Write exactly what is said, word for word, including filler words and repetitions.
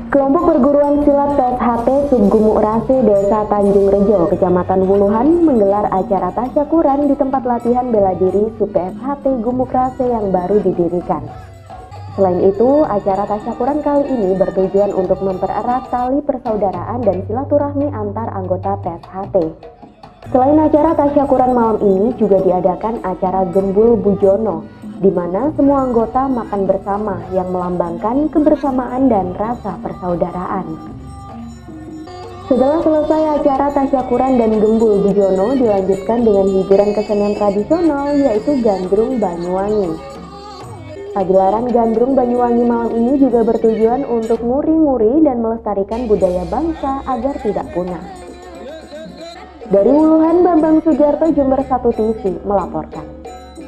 Kelompok perguruan silat P S H T Subgumuk Rase Desa Tanjung Rejo, Kecamatan Wuluhan menggelar acara tasyakuran di tempat latihan bela diri Sub P S H T Gumuk Rase yang baru didirikan. Selain itu, acara tasyakuran kali ini bertujuan untuk mempererat tali persaudaraan dan silaturahmi antar anggota P S H T. Selain acara tasyakuran malam ini, juga diadakan acara Gembul Bujono, di mana semua anggota makan bersama yang melambangkan kebersamaan dan rasa persaudaraan. Setelah selesai acara tasyakuran dan Gembul Bujono, dilanjutkan dengan hiburan kesenian tradisional yaitu Gandrung Banyuwangi. Pagelaran Gandrung Banyuwangi malam ini juga bertujuan untuk nguri-nguri dan melestarikan budaya bangsa agar tidak punah. Dari Wuluhan, Bambang Sugiarto, Jember satu T V melaporkan.